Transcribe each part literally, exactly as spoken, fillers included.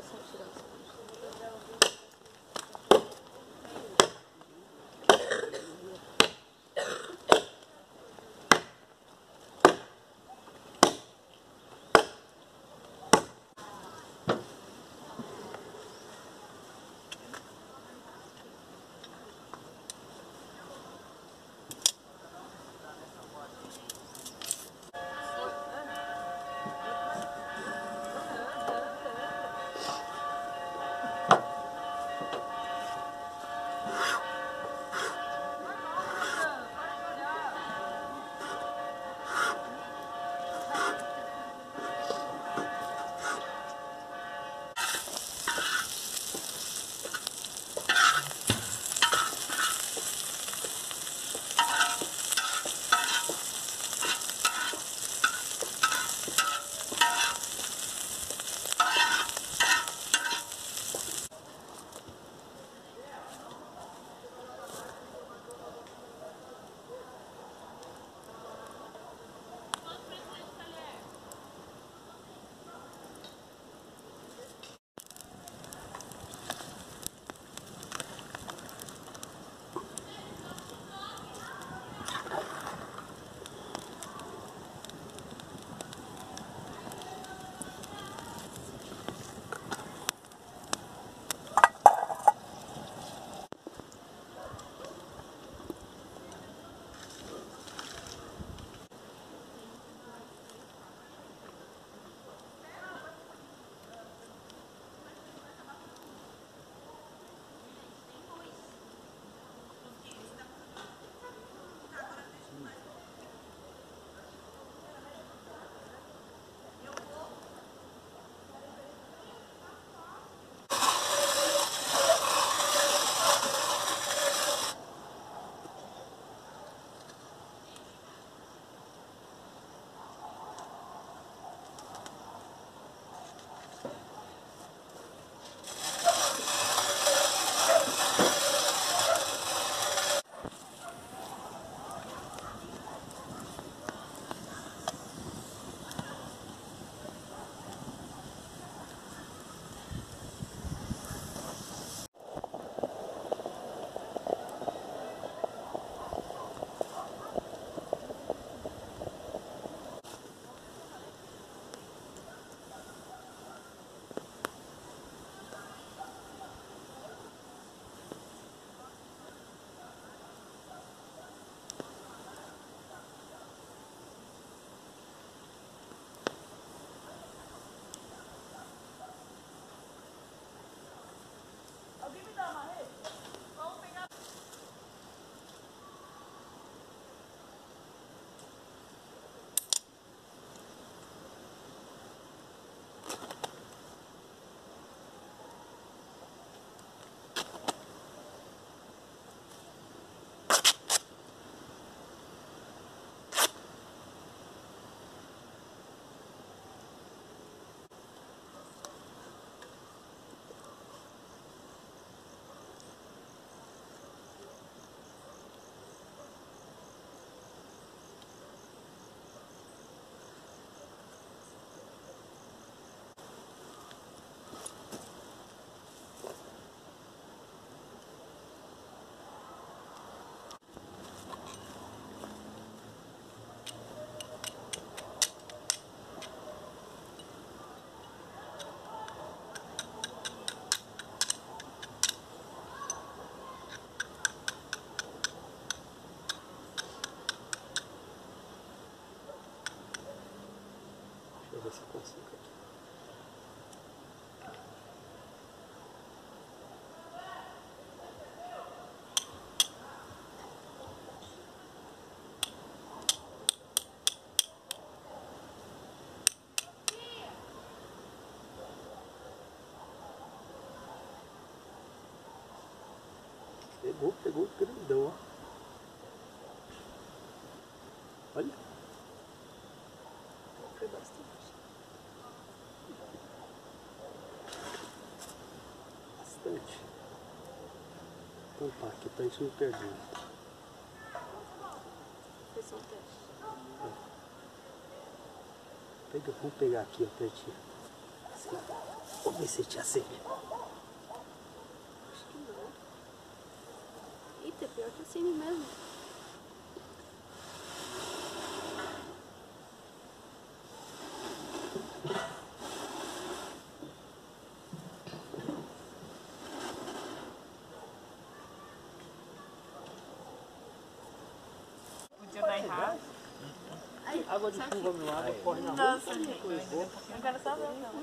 só tirar as coisas. Deixa eu ver se eu consigo aqui. Pegou, pegou grandão, ó. Olha. Foi bastante. Bastante. Vou tampar aqui pra gente não perder. Foi só um teste. É. Pega, vamos pegar aqui, ó, pertinho. Vamos ver se te acende. Acho que não. Eita, pior que acende mesmo. Água de chuva, meu, água corre na rua. Nossa, gente. Eu quero só ver o não.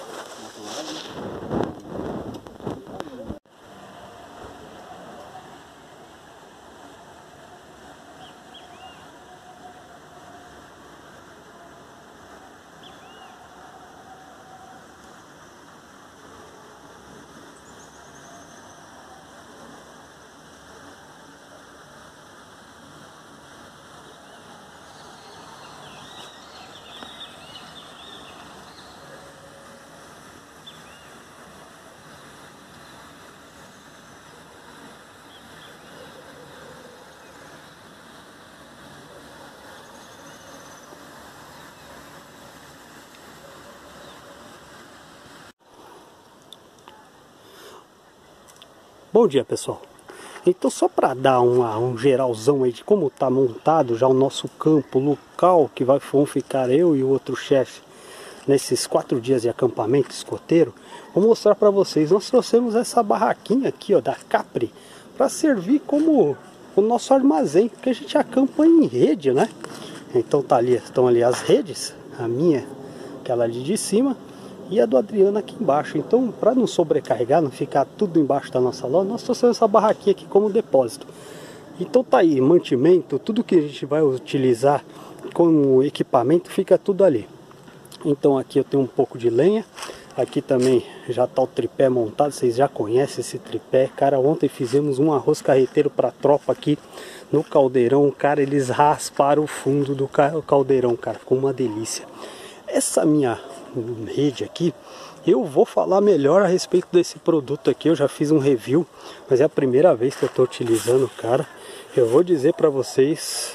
Bom dia, pessoal. Então, só para dar uma, um geralzão aí de como está montado já o nosso campo local, que vai, vão ficar eu e o outro chefe nesses quatro dias de acampamento escoteiro, vou mostrar para vocês. Nós trouxemos essa barraquinha aqui, ó, da Capri, para servir como o nosso armazém, porque a gente acampa em rede, né? Então tá ali, estão ali as redes, a minha, aquela ali de cima, e a do Adriano aqui embaixo. Então, para não sobrecarregar, não ficar tudo embaixo da nossa loja, nós trouxemos essa barraquinha aqui como depósito. Então tá aí, mantimento, tudo que a gente vai utilizar como equipamento, fica tudo ali. Então aqui eu tenho um pouco de lenha, aqui também já tá o tripé montado, vocês já conhecem esse tripé. Cara, ontem fizemos um arroz carreteiro para tropa aqui no caldeirão, cara, eles rasparam o fundo do caldeirão, cara, ficou uma delícia. Essa minha rede aqui, eu vou falar melhor a respeito desse produto aqui. Eu já fiz um review, mas é a primeira vez que eu estou utilizando, cara. Eu vou dizer para vocês,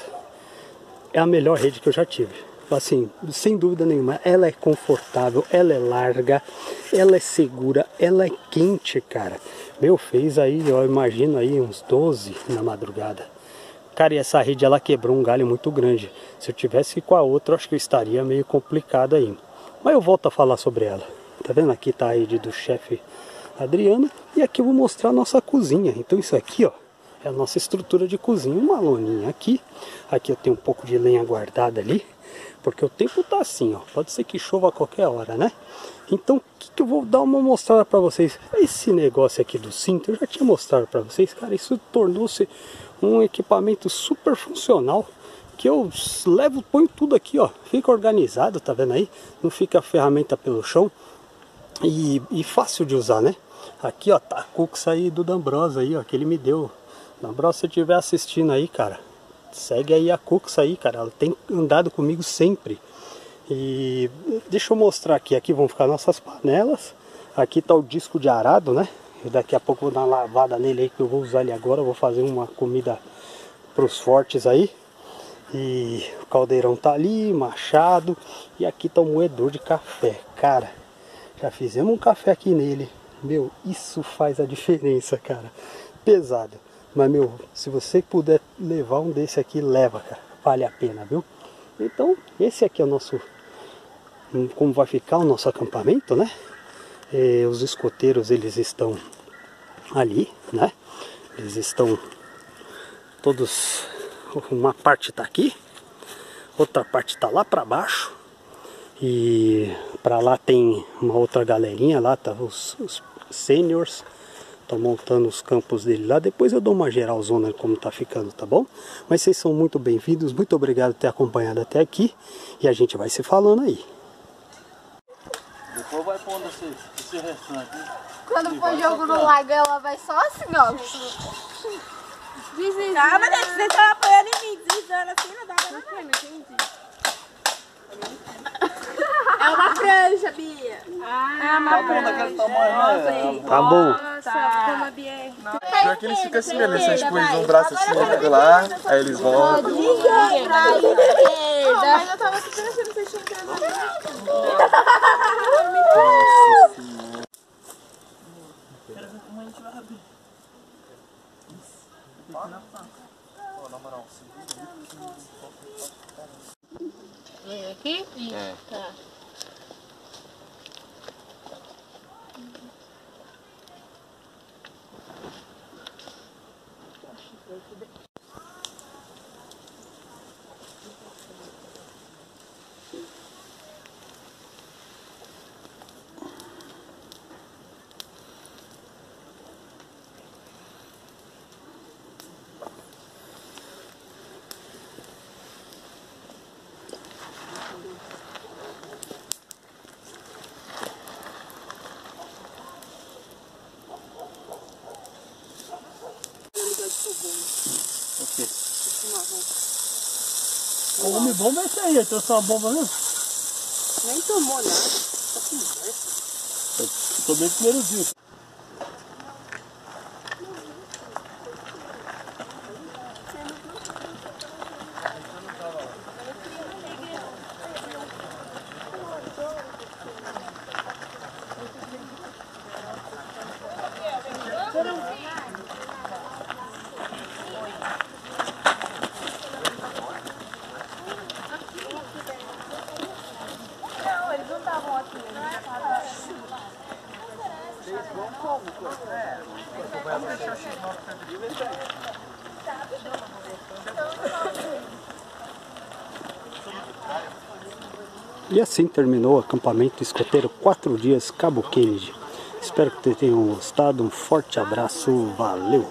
é a melhor rede que eu já tive. Assim, sem dúvida nenhuma, ela é confortável, ela é larga, ela é segura, ela é quente, cara. Meu, fez aí, eu imagino aí uns doze na madrugada. Cara, e essa rede ela quebrou um galho muito grande. Se eu tivesse com a outra, eu acho que eu estaria meio complicado aí. Mas eu volto a falar sobre ela. Tá vendo? Aqui tá a rede do chefe Adriano. E aqui eu vou mostrar a nossa cozinha. Então isso aqui, ó, é a nossa estrutura de cozinha. Uma loninha aqui. Aqui eu tenho um pouco de lenha guardada ali. Porque o tempo tá assim, ó. Pode ser que chova a qualquer hora, né? Então, o que, que eu vou dar uma mostrada pra vocês? Esse negócio aqui do cinto, eu já tinha mostrado pra vocês. Cara, isso tornou-se um equipamento super funcional. Que eu levo, ponho tudo aqui, ó. Fica organizado, tá vendo aí? Não fica a ferramenta pelo chão. E, e fácil de usar, né? Aqui, ó, tá a Cux aí do D'Ambrosa aí, ó. Que ele me deu. D'Ambrosa, se você estiver assistindo aí, cara, segue aí a Cux aí, cara. Ela tem andado comigo sempre. E deixa eu mostrar aqui. Aqui vão ficar nossas panelas. Aqui tá o disco de arado, né? E daqui a pouco eu vou dar uma lavada nele aí, que eu vou usar ele agora. Eu vou fazer uma comida pros fortes aí. E o caldeirão tá ali, machado. E aqui tá o moedor de café. Cara, já fizemos um café aqui nele. Meu, isso faz a diferença, cara. Pesado. Mas, meu, se você puder levar um desse aqui, leva, cara. Vale a pena, viu? Então, esse aqui é o nosso... Como vai ficar o nosso acampamento, né? E os escoteiros, eles estão ali, né? Eles estão todos... Uma parte está aqui, outra parte está lá para baixo, e para lá tem uma outra galerinha, lá tá os, os seniors, estão montando os campos dele lá. Depois eu dou uma geralzona como tá ficando, tá bom? Mas vocês são muito bem-vindos, muito obrigado por ter acompanhado até aqui, e a gente vai se falando aí. Depois vai pondo esse, esse restante. Quando for jogo no lago, ela vai só assim, ó. Deslizando. Ah, mas vocês estão apoiando em mim, deslizando assim, não dá pra não. Não entendi. É uma franja, Bia. Ah, é uma Tá bom daquele tamanho, né? Tá bom. Nossa, como a Bia é. Pior que eles ficam assim mesmo, eles expõem um braço assim, lá, aí eles voltam. Mas eu tava super achando que vocês tinham que trazer. Aqui. É. Tá. O homem bomba é esse aí, eu trouxe uma bomba mesmo. Nem tomou nada. Só conversa. Eu tomei o primeiro dia. Não, eles não estavam aqui. E assim terminou o acampamento escoteiro quatro dias Cabo Kennedy. Espero que vocês tenham gostado. Um forte abraço. Valeu!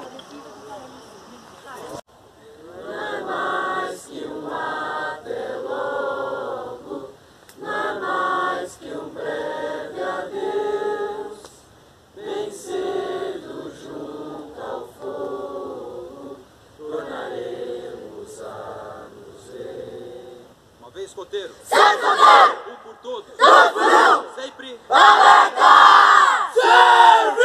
Uma vez, escoteiro. Sempre um por todos. Todos por um. Sempre. Valeta! Sempre!